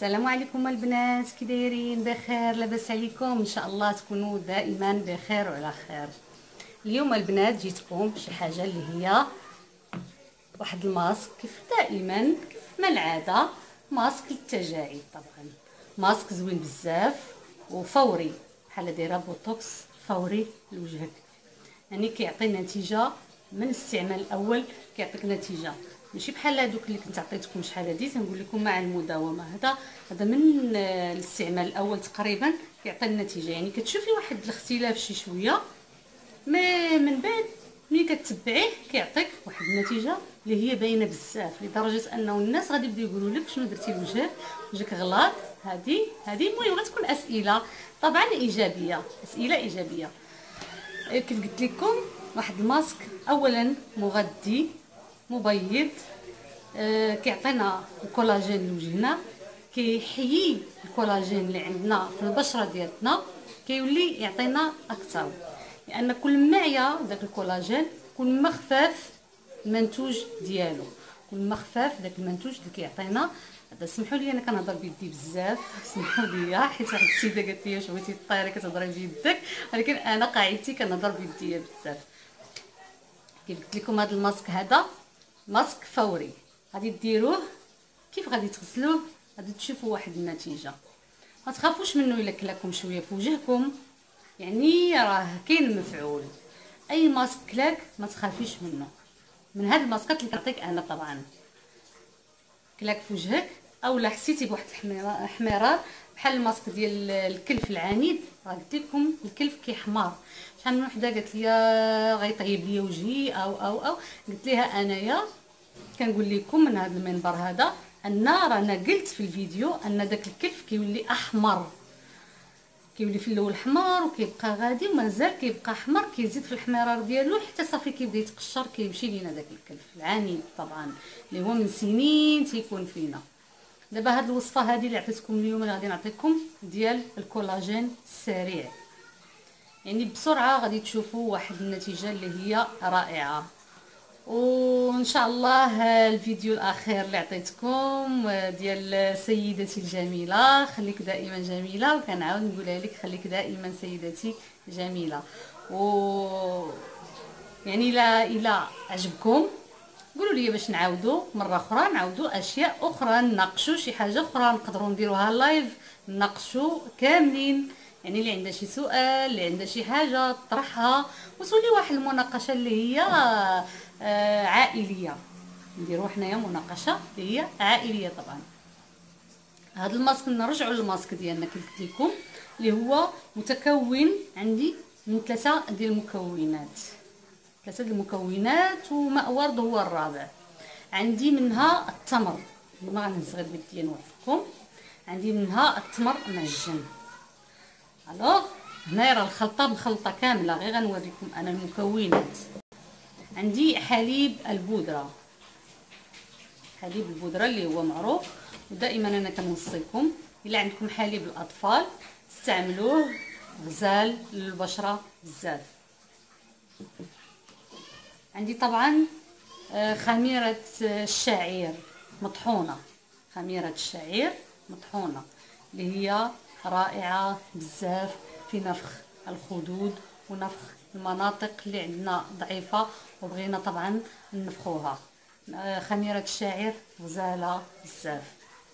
السلام عليكم البنات، كي دايرين؟ بخير؟ لاباس عليكم؟ ان شاء الله تكونوا دائما بخير وعلى خير. اليوم البنات جيتكم بشي حاجه اللي هي واحد الماسك، كيف دائما كيف ما العاده، ماسك للتجاعيد. طبعا ماسك زوين بزاف وفوري، بحال دايره بوتوكس فوري لوجهك، يعني كيعطي نتيجه من الاستعمال الاول، كيعطيك نتيجه ماشي بحال هذوك اللي كنت عطيتكم شحال هادي. تنقول لكم مع المداومه، هذا من الاستعمال الاول تقريبا كيعطي النتيجه، يعني كتشوفي واحد الاختلاف شي شويه، ما من بعد ملي كتبعيه كيعطيك واحد النتيجه اللي هي باينه بزاف، لدرجه انه الناس غادي يبداو يقولوا لك شنو درتي لوجهك، وجهك غلاط. هذه المهم غتكون اسئله طبعا ايجابيه، اسئله ايجابيه. كيف قلت لكم، واحد الماسك اولا مغذي مبيض، كيعطينا الكولاجين لوجهنا، كيحيي الكولاجين اللي عندنا في البشره ديالتنا، كيولي يعطينا اكثر، لان كل ما عيا داك الكولاجين كل ما خفاف المنتوج ديالو، كل ما خفاف داك المنتوج اللي كيعطينا. هذا سمحوا لي انا كنهضر بيدي بزاف، سمحوا لي، حيت واحد السيده قالت لي شويتي طايره كتهضري بيدك، ولكن انا قاعدتي كنهضر بيدي بزاف. كيف قلت لكم، هذا الماسك هذا ماسك فوري، غادي ديروه. كيف غادي تغسلوه؟ غادي تشوفوا واحد النتيجه، ما تخافوش منه الا كلاكم شويه في وجهكم، يعني راه كاين مفعول. اي ماسك كلاك ما تخافيش منه، من هاد الماسكات اللي كنعطيك انا طبعا كلاك في وجهك، او لا حسيتي بواحد الاحمرار بحال الماسك ديال الكلف العنيد. راه قلت لكم الكلف كيحمر، شحال من وحده قالت لي غيطيب لي وجهي او قلت لها انايا كنقول لكم من هذا المنبر هذا ان رانا قلت في الفيديو ان داك الكلف كيولي احمر، كيولي في الاول حمار وكيبقى غادي ومازال كيبقى احمر، كيزيد في الاحمرار ديالو حتى صافي كيبدا يتقشر، كيمشي لينا داك الكلف العنيد طبعا اللي هو من سنين تيكون فينا. دابا هاد الوصفه هذه اللي عطيتكم اليوم اللي غادي نعطيكم ديال الكولاجين السريع، يعني بسرعه غادي تشوفوا واحد النتيجه اللي هي رائعه. وان شاء الله الفيديو الاخير اللي عطيتكم ديال سيدتي الجميله، خليك دائما جميله، وكنعاود نقولها لك خليك دائما سيدتي جميله. يعني الى عجبكم قولوا لي باش نعاودوا مره اخرى، نعاودوا اشياء اخرى، نناقشوا شي حاجه اخرى، نقدروا نديروها لايف نناقشوا كاملين، يعني اللي عنده شي سؤال، اللي عنده شي حاجه طرحها، وتولي واحد المناقشه اللي هي عائليه، نديروا حنايا مناقشه اللي هي عائليه. طبعا هذا الماسك نرجعوا للماسك ديالنا كيف قلت لكم، اللي هو متكون عندي من ثلاثه ديال المكونات، وماء ورد هو الرابع. عندي منها التمر، ما غنهز غير بيدي نوريكم، عندي منها التمر معجن. الوغ هنايا راه الخلطه مخلطه كامله، غير غنوريكم انا المكونات. عندي حليب البودره، حليب البودره اللي هو معروف، ودائما انا كنوصيكم الا عندكم حليب الاطفال استعملوه، غزال للبشره بزاف. عندي طبعا خميره الشعير مطحونه، خميره الشعير مطحونه اللي هي رائعه بزاف في نفخ الخدود ونفخ المناطق اللي عندنا ضعيفه وبغينا طبعا نفخوها. خميره الشعير غزاله بزاف.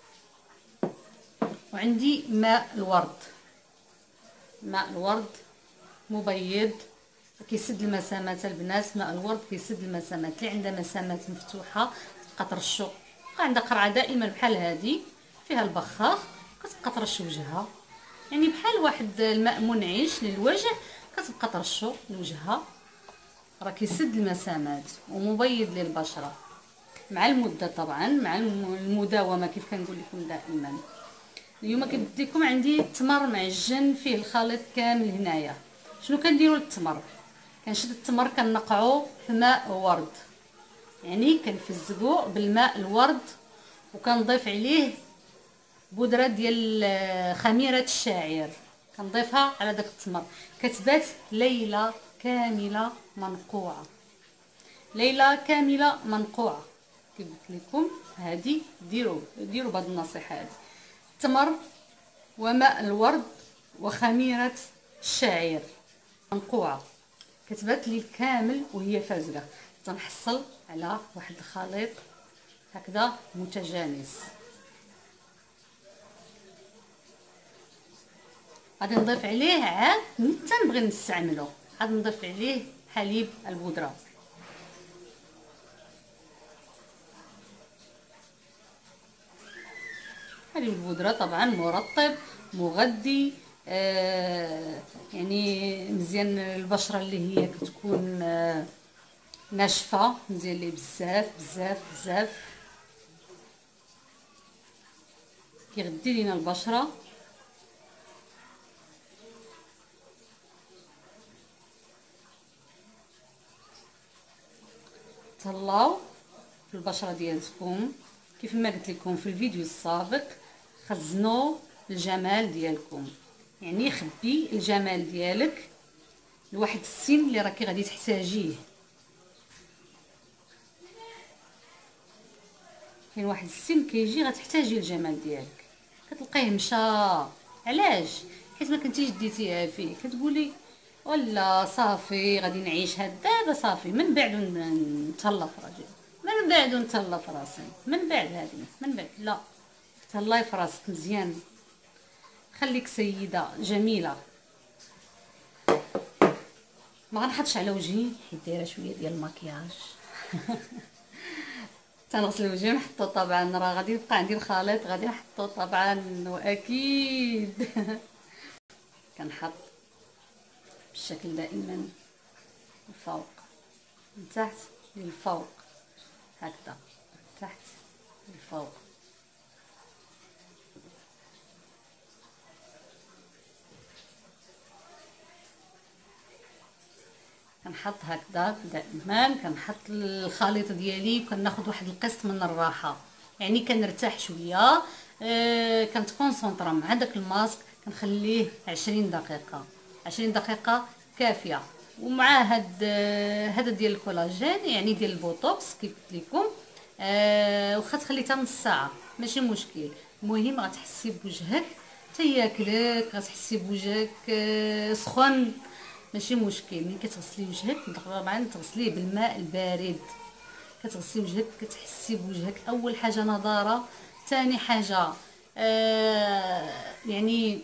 وعندي ماء الورد، ماء الورد مبيض كيسد المسامات البنات، ماء الورد كيسد المسامات، اللي عندها مسامات مفتوحه تبقى ترشو، عندها قرعه دائما بحال هذه فيها البخاخ كتبقى ترش وجهها، يعني بحال واحد الماء منعش للوجه كتبقى ترشو لوجهها، راه كيسد المسامات ومبيض للبشره مع المده طبعا، مع المداومه كيف كنقول لكم دائما. اليوم كنت لكم عندي التمر معجن فيه الخليط كامل هنايا. شنو كنديروا للتمر؟ كنشد التمر كنقعو في ماء ورد، يعني كنفزقو بالماء الورد وكنضيف عليه بودره ديال خميره الشعير، كنضيفها على داك التمر، كتبات ليله كامله منقوعه، ليله كامله منقوعه. كيف قلت لكم هذه ديروا بهذه النصيحه هذه، التمر وماء الورد وخميره الشعير منقوعه. كتبات لي كامل وهي فازله. تنحصل على واحد الخليط هكذا متجانس. غادي نضيف عليه عاد حتى نبغي نستعملو، غادي نضيف عليه حليب البودره. حليب البودره طبعا مرطب مغذي، يعني مزيان البشره اللي هي كتكون ناشفه، مزيان ليه بزاف بزاف بزاف، كيغذي لينا البشره. تهلاو في البشره ديالكم كيف ما قلت لكم في الفيديو السابق، خزنوا الجمال ديالكم، يعني خبي الجمال ديالك لواحد السن اللي راكي غادي تحتاجيه. كاين واحد السن كيجي غتحتاجي الجمال ديالك، كتلقيه مشى. علاش؟ حيت ما كنتيش ديتيها فيه، كتقولي ولا صافي غادي نعيش هاد دابا صافي، من بعد نتهلا في راجلي، من بعد نتهلا في راسي، من بعد هادي من بعد. لا، تهلاي في راسك مزيان، خليك سيده جميله. ما غنحطش على وجهي حيت دايره شويه ديال المكياج. تنغسل وجهي ونحطو طبعا، راه غادي يبقى عندي الخليط غادي نحطو طبعا واكيد. كنحط بالشكل دائما الفوق من تحت للفوق، هكذا من تحت للفوق. كنحط هكذا دائما، كنحط الخليط ديالي وكناخذ واحد القسط من الراحه، يعني كنرتاح شويه. كنتكونسونطرا مع داك الماسك، كنخليه 20 دقيقه، 20 دقيقه كافيه. ومع هذا ديال الكولاجين يعني ديال البوتوكس كيف قلت لكم، واخا تخليتها نص ساعه ماشي مشكل. المهم غتحسي بوجهك تياكلك، غتحسي بوجهك سخون ماشي مشكل. ملي كتغسلي وجهك طبعا تغسليه بالماء البارد، كتغسلي وجهك كتحسي بوجهك اول حاجه نضاره، ثاني حاجه يعني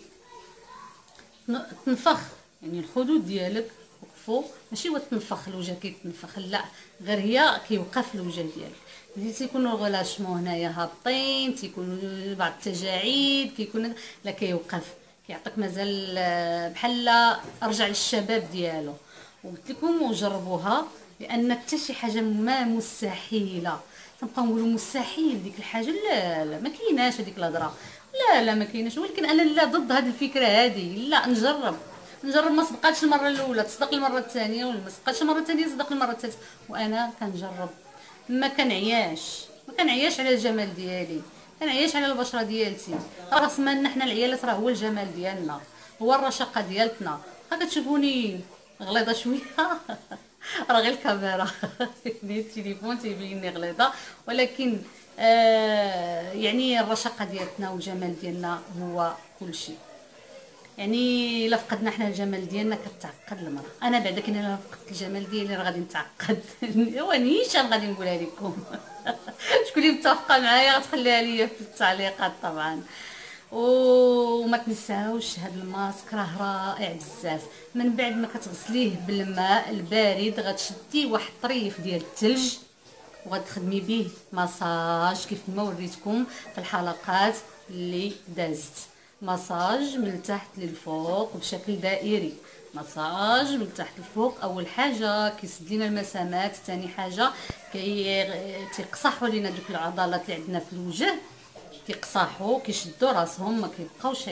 تنفخ، يعني الخدود ديالك وقفوا، ماشي هو تنفخ الوجه كيتنفخ، لا غير هي كيوقف الوجه ديالك. ملي تيكونوا الغلاشمون هنايا هابطين، تيكونوا بعض التجاعيد كيكون لا كيوقف، كيعطيك مازال بحال رجع للشباب ديالو. وقلت لكم وجربوها، لان حتى شي حاجه ما مستحيله. تنبقاو نقولوا مستحيل ديك الحاجه، لا لا ما كايناش هذيك الهضره، لا لا ما كايناش. ولكن انا لا ضد هذه الفكره هذه، لا نجرب ما صدقاتش المره الاولى تصدق المره الثانيه، ولا ما صدقاتش المره الثانيه تصدق المره الثالثه. وانا كنجرب، ما كنعياش على الجمال ديالي، كنعياش على البشره ديالتي. راس مالنا حنا العيالات راه هو الجمال ديالنا، هو الرشاقه ديالتنا. كتشوفوني غليظه شويه راه غير الكاميرا يعني التليفون تيبيني غليظه، ولكن يعني الرشاقه ديالتنا والجمال ديالنا هو كل شيء. يعني الا فقدنا حنا الجمال ديالنا كتعقد المراه. انا بعدا كي انا فقدت الجمال ديالي راه غادي نتعقد. ونيشان غادي نقولها لكم. شكون اللي متفقه معايا غتخليها ليا في التعليقات طبعا. وما تنساوش هذا الماسك راه رائع بزاف. من بعد ما كتغسليه بالماء البارد غتشدي واحد طريف ديال الثلج وغتخدمي به مساج كيف ما وريتكم في الحلقات اللي دازت. مساج من تحت للفوق بشكل دائري، مساج من تحت للفوق. اول حاجه كيسد لينا المسامات، ثاني حاجه تيقصحوا لينا دوك العضلات اللي عندنا في الوجه، كيقصحوا كيشدوا راسهم ما كيبقاوش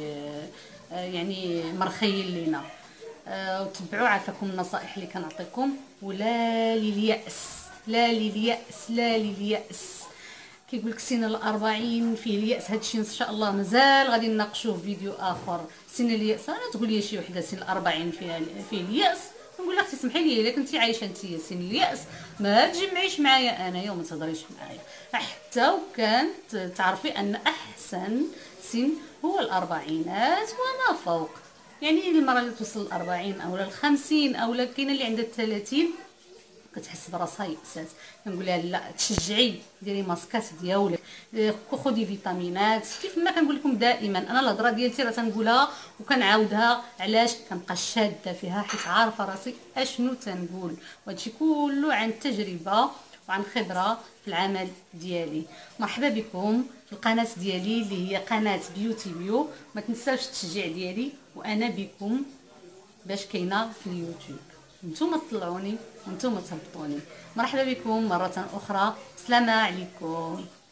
يعني مرخيين لينا. وتبعوا عافاكم النصائح اللي كنعطيكم، ولا لليأس لا لليأس لا لليأس. كيقول لك سن ال40 فيه اليأس، هادشي ان شاء الله مازال غادي نناقشوه في فيديو اخر. سن اليأس انا تقول لي شي وحده سن ال40 فيه اليأس، نقول لها اختي سمحي لي الا كنتي عايشه انت سن اليأس ما تجمعيش معايا انايا وما تهضريش معايا، حتى وكانت تعرفي ان احسن السن هو الأربعينات وما فوق. يعني المرأة اللي توصل ل40 أو ل50 أو كاينة اللي عندها 30 كتحس براسها يأسات، كنقول لها لا تشجعي ديري ماسكات ديالك، خذي فيتامينات. كيف ما كنقول لكم دائما، انا الهضره ديالتي راه تنقولها وكنعاودها. علاش؟ كنبقى شاده فيها حيت عارفه راسي اشنو تنقول، وهادشي كله عن تجربه وعن خبره في العمل ديالي. مرحبا بكم في القناه ديالي اللي هي قناه بيوتي بيو. ما تنساوش التشجيع ديالي، وانا بكم باش كاينه في اليوتيوب. نتوما تطلعوني وانتوما تهبطوني. مرحبا بكم مره اخرى، السلام عليكم.